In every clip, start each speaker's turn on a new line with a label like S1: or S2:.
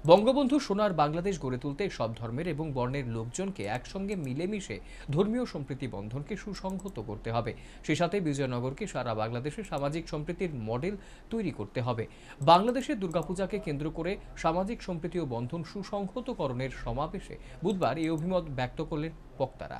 S1: বঙ্গবন্ধু সোনার বাংলাদেশ গড়ে তুলতে সব ধর্মের এবং বর্ণের লোকজনকে একসঙ্গে মিলেমিশে ধর্মীয় সম্প্রীতি বন্ধনকে সুসংহত করতে হবে। সেই সাথে বিজয়নগরকে সারা বাংলাদেশে সামাজিক সম্প্রীতির মডেল তৈরি করতে হবে। বাংলাদেশের দুর্গাপূজাকে কেন্দ্র করে সামাজিক সম্প্রীতি ও বন্ধন সুসংহতকরণের সমাবেশে বুধবার এই অভিমত ব্যক্ত করলেন বক্তারা।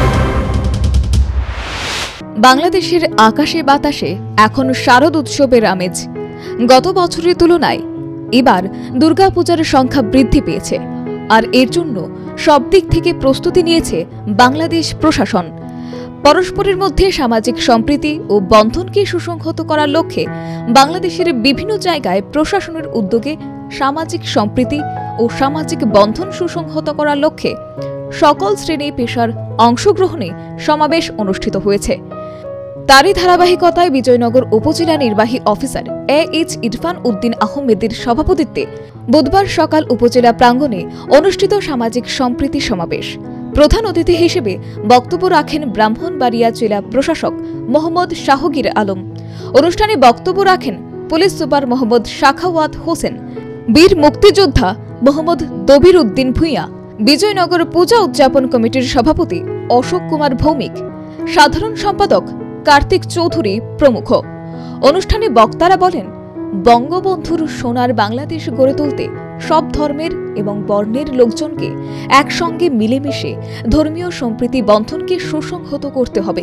S2: বাংলাদেশের আকাশে বাতাসে এখন শারদ উৎসবের আমেজ। গত বছরের তুলনায় এবার দুর্গাপূজার সংখ্যা বৃদ্ধি পেয়েছে, আর এর জন্য সব দিক থেকে প্রস্তুতি নিয়েছে বাংলাদেশ প্রশাসন। পরস্পরের মধ্যে সামাজিক সম্প্রীতি ও বন্ধনকে সুসংহত করার লক্ষ্যে বাংলাদেশের বিভিন্ন জায়গায় প্রশাসনের উদ্যোগে সামাজিক সম্প্রীতি ও সামাজিক বন্ধন সুসংহত করার লক্ষ্যে সকল শ্রেণী পেশার অংশগ্রহণে সমাবেশ অনুষ্ঠিত হয়েছে। তারই ধারাবাহিকতায় বিজয়নগর উপজেলা নির্বাহী অফিসার এইচ ইরফান উদ্দিন আহমেদের সভাপতিত্বে বুধবার সকাল উপজেলা প্রাঙ্গণে অনুষ্ঠিত সামাজিক সম্প্রীতি সমাবেশ। প্রধান অতিথি হিসেবে বক্তব্য রাখেন ব্রাহ্মণবাড়িয়া জেলা প্রশাসক মোহাম্মদ শাহগীর আলম। অনুষ্ঠানে বক্তব্য রাখেন পুলিশ সুপার মোহাম্মদ শাখাওয়াত হোসেন, বীর মুক্তিযোদ্ধা মোহাম্মদ দবির উদ্দিন ভূঁইয়া, বিজয়নগর পূজা উদযাপন কমিটির সভাপতি অশোক কুমার ভৌমিক, সাধারণ সম্পাদক কার্তিক চৌধুরী প্রমুখ। অনুষ্ঠানে বক্তারা বলেন, বঙ্গবন্ধুর সোনার বাংলাদেশ গড়ে তুলতে সব ধর্মের এবং বর্ণের লোকজনকে একসঙ্গে মিলেমিশে ধর্মীয় সম্প্রীতি বন্ধনকে সুসংহত করতে হবে।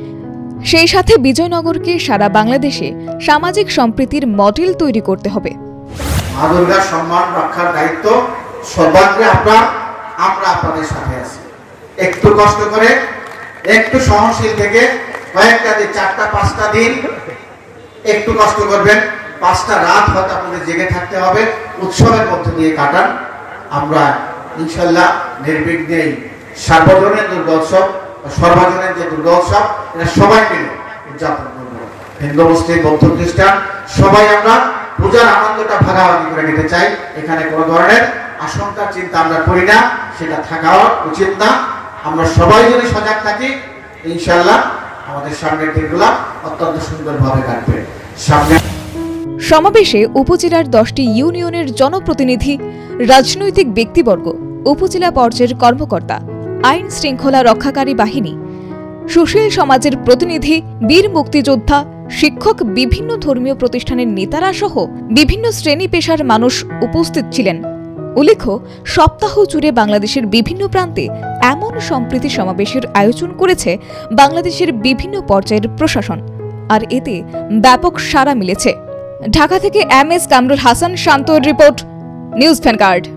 S2: সেই সাথে বিজয়নগরকে সারা বাংলাদেশে সামাজিক সম্প্রীতির মডেল তৈরি করতে হবে।
S3: মা দুর্গার সম্মান রক্ষার দায়িত্ব সর্বাগ্রে আমরা আপনাদের সাথে আছি। একটু কষ্ট করে, একটু সহনশীল থেকে কয়েকটা দিন, 4-5টা দিন একটু কষ্ট করবেন। 5টা রাত হয়তো আপনাদের জেগে থাকতে হবে, উৎসবের মধ্যে দিয়ে কাটান। আমরা ইনশাল্লাহ নির্বিঘ্নেই সার্বজনীন দুর্গা উৎসব, সর্বজনীন যে দুর্গা উৎসব, এটা সবাই মিলে উদযাপন করবো। হিন্দু, মুসলিম, বৌদ্ধ, খ্রিস্টান সবাই আমরা পূজার আনন্দটা ভাগাভাগি করে নিতে চাই। এখানে কোনো ধরনের আশঙ্কা চিন্তা আমরা করি না, সেটা থাকা উচিত না। আমরা সবাই যদি সজাগ থাকি, ইনশাল্লাহ আমাদের সামনের দিনগুলো অত্যন্ত সুন্দরভাবে কাটবে।
S2: সমাবেশে উপজেলার 10টি ইউনিয়নের জনপ্রতিনিধি, রাজনৈতিক ব্যক্তিবর্গ, উপজেলা পর্যায়ের কর্মকর্তা, আইন শৃঙ্খলা রক্ষাকারী বাহিনী, সুশীল সমাজের প্রতিনিধি, বীর মুক্তিযোদ্ধা, শিক্ষক, বিভিন্ন ধর্মীয় প্রতিষ্ঠানের নেতারা সহ বিভিন্ন শ্রেণী পেশার মানুষ উপস্থিত ছিলেন। উল্লেখ্য, সপ্তাহ জুড়ে বাংলাদেশের বিভিন্ন প্রান্তে এমন সম্প্রীতি সমাবেশের আয়োজন করেছে বাংলাদেশের বিভিন্ন পর্যায়ের প্রশাসন, আর এতে ব্যাপক সাড়া মিলেছে। ঢাকা থেকে MS কামরুল হাসান শান্তর রিপোর্ট, নিউজ ভ্যানগার্ড।